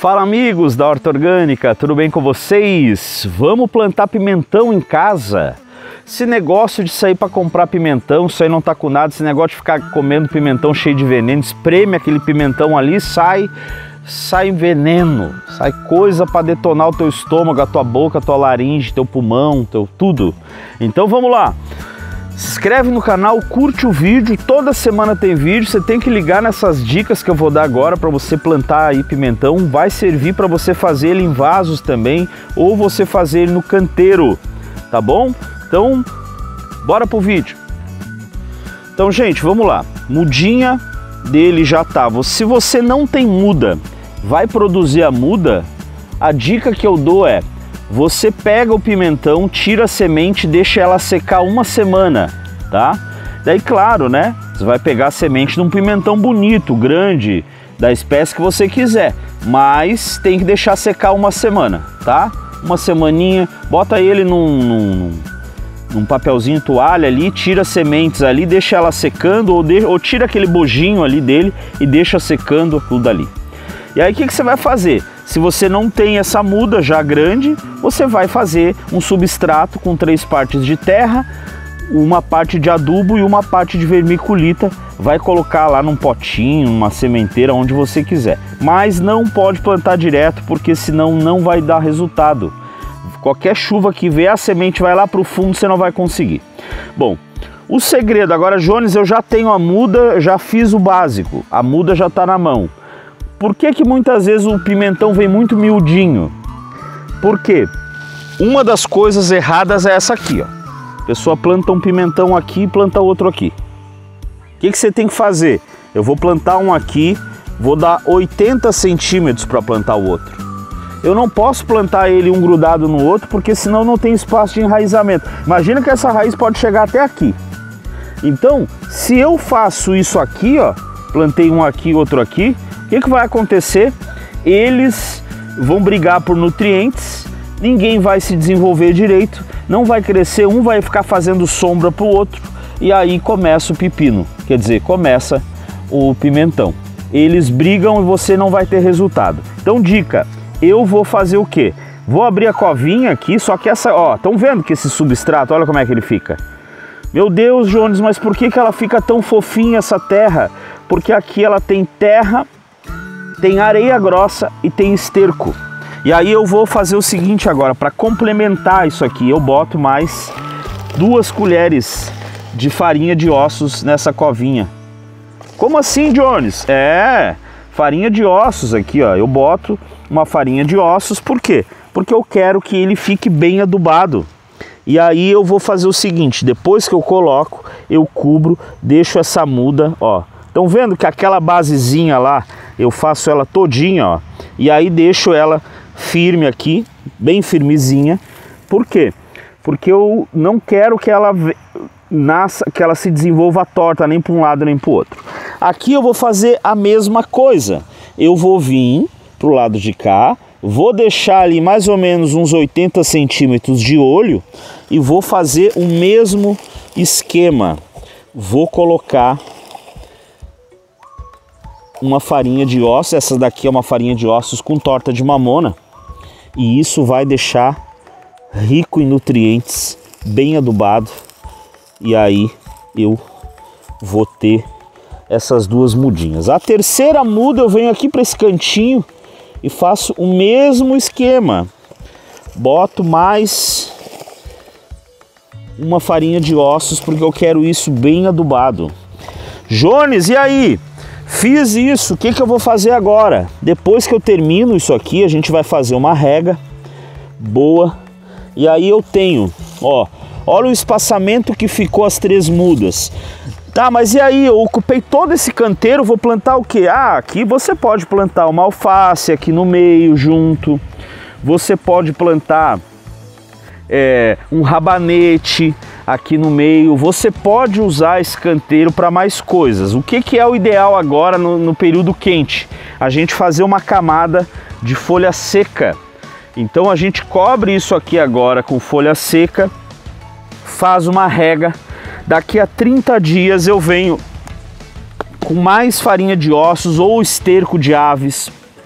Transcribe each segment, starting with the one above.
Fala amigos da Horta Orgânica, tudo bem com vocês? Vamos plantar pimentão em casa? Esse negócio de sair para comprar pimentão, isso aí não tá com nada, esse negócio de ficar comendo pimentão cheio de veneno, espreme aquele pimentão ali, sai veneno, sai coisa para detonar o teu estômago, a tua boca, a tua laringe, teu pulmão, teu tudo. Então vamos lá. Se inscreve no canal, curte o vídeo, toda semana tem vídeo, você tem que ligar nessas dicas que eu vou dar agora para você plantar aí pimentão, vai servir para você fazer ele em vasos também, ou você fazer ele no canteiro, tá bom? Então, bora pro vídeo. Então, gente, vamos lá, mudinha dele já tá, se você não tem muda, vai produzir a muda, a dica que eu dou é: você pega o pimentão, tira a semente, deixa ela secar uma semana, tá? Daí, claro, né? Você vai pegar a semente de um pimentão bonito, grande, da espécie que você quiser, mas tem que deixar secar uma semana, tá? Uma semaninha, bota ele num papelzinho toalha ali, tira as sementes ali, deixa ela secando, ou tira aquele bojinho ali dele e deixa secando tudo ali. E aí o que você vai fazer? Se você não tem essa muda já grande, você vai fazer um substrato com 3 partes de terra, uma parte de adubo e uma parte de vermiculita. Vai colocar lá num potinho, numa sementeira, onde você quiser. Mas não pode plantar direto, porque senão não vai dar resultado. Qualquer chuva que vier, a semente vai lá para o fundo, você não vai conseguir. Bom, o segredo agora, Jones, eu já tenho a muda, já fiz o básico, a muda já está na mão. Por que muitas vezes o pimentão vem muito miudinho? Porque uma das coisas erradas é essa aqui, ó. A pessoa planta um pimentão aqui e planta outro aqui. O que você tem que fazer? Eu vou plantar um aqui, vou dar 80 centímetros para plantar o outro. Eu não posso plantar ele um grudado no outro, porque senão não tem espaço de enraizamento. Imagina que essa raiz pode chegar até aqui. Então, se eu faço isso aqui, ó, plantei um aqui, outro aqui, o que vai acontecer? Eles vão brigar por nutrientes, ninguém vai se desenvolver direito, não vai crescer, um vai ficar fazendo sombra para o outro, e aí começa o pepino, quer dizer, começa o pimentão. Eles brigam e você não vai ter resultado. Então, dica, eu vou fazer o quê? Vou abrir a covinha aqui, só que essa, ó, estão vendo que esse substrato, olha como é que ele fica. Meu Deus, Jones, mas por que ela fica tão fofinha essa terra? Porque aqui ela tem terra, tem areia grossa e tem esterco. E aí eu vou fazer o seguinte agora, para complementar isso aqui, eu boto mais 2 colheres de farinha de ossos nessa covinha. Como assim, Jones? É, farinha de ossos aqui, ó. Eu boto uma farinha de ossos, por quê? Porque eu quero que ele fique bem adubado. E aí eu vou fazer o seguinte, depois que eu coloco, eu cubro, deixo essa muda, ó. Estão vendo que aquela basezinha lá, eu faço ela todinha, ó, e aí deixo ela firme aqui, bem firmezinha. Por quê? Porque eu não quero que ela nasça, que ela se desenvolva torta, nem para um lado nem para o outro. Aqui eu vou fazer a mesma coisa. Eu vou vir para o lado de cá, vou deixar ali mais ou menos uns 80 centímetros de olho e vou fazer o mesmo esquema. Vou colocar uma farinha de ossos, essa daqui é uma farinha de ossos com torta de mamona, e isso vai deixar rico em nutrientes, bem adubado, e aí eu vou ter essas 2 mudinhas. A terceira muda eu venho aqui para esse cantinho e faço o mesmo esquema, boto mais uma farinha de ossos porque eu quero isso bem adubado. Jones, e aí? Fiz isso, o que eu vou fazer agora? Depois que eu termino isso aqui, a gente vai fazer uma rega boa. E aí eu tenho, ó, olha o espaçamento que ficou as 3 mudas. Tá, mas e aí, eu ocupei todo esse canteiro, vou plantar o quê? Ah, aqui você pode plantar uma alface aqui no meio, junto. Você pode plantar um rabanete aqui no meio. Você pode usar esse canteiro para mais coisas. O que é o ideal agora no período quente? A gente fazer uma camada de folha seca. Então a gente cobre isso aqui agora com folha seca, faz uma rega. Daqui a 30 dias eu venho com mais farinha de ossos ou esterco de aves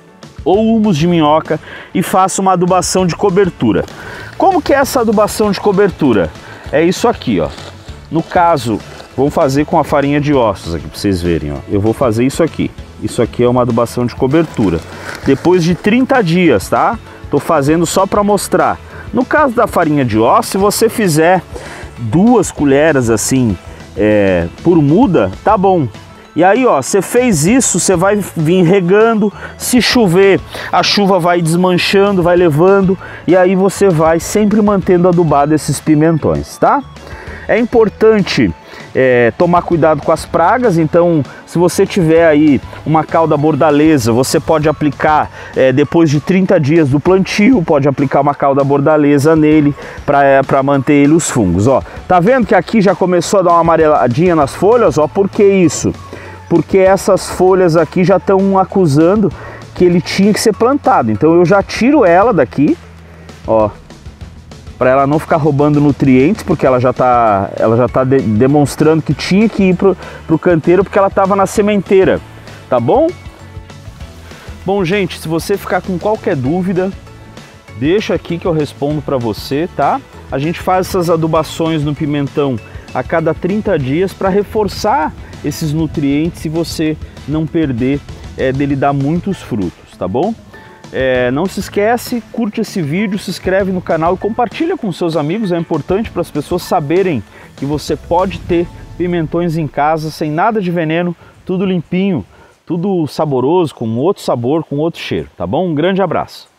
ou humus de minhoca e faça uma adubação de cobertura. Como que é essa adubação de cobertura? É isso aqui, ó. No caso, vou fazer com a farinha de ossos aqui para vocês verem, ó. Eu vou fazer isso aqui. Isso aqui é uma adubação de cobertura. Depois de 30 dias, tá? Tô fazendo só para mostrar. No caso da farinha de ossos, se você fizer 2 colheres assim por muda, tá bom. E aí, ó, você fez isso, você vai vir regando. Se chover, a chuva vai desmanchando, vai levando, e aí você vai sempre mantendo adubado esses pimentões, tá? É importante tomar cuidado com as pragas. Então, se você tiver aí uma cauda bordaleza, você pode aplicar depois de 30 dias do plantio, pode aplicar uma cauda bordaleza nele para manter ele os fungos. Ó, tá vendo que aqui já começou a dar uma amareladinha nas folhas? Ó, por que isso? Porque essas folhas aqui já estão acusando que ele tinha que ser plantado. Então eu já tiro ela daqui, ó, para ela não ficar roubando nutrientes, porque ela já tá demonstrando que tinha que ir pro canteiro porque ela estava na sementeira, tá bom? Bom, gente, se você ficar com qualquer dúvida, deixa aqui que eu respondo para você, tá? A gente faz essas adubações no pimentão a cada 30 dias para reforçar esses nutrientes e você não perder dele dar muitos frutos, tá bom? Não se esquece, curte esse vídeo, se inscreve no canal e compartilha com seus amigos. É importante para as pessoas saberem que você pode ter pimentões em casa sem nada de veneno, tudo limpinho, tudo saboroso, com outro sabor, com outro cheiro, tá bom? Um grande abraço!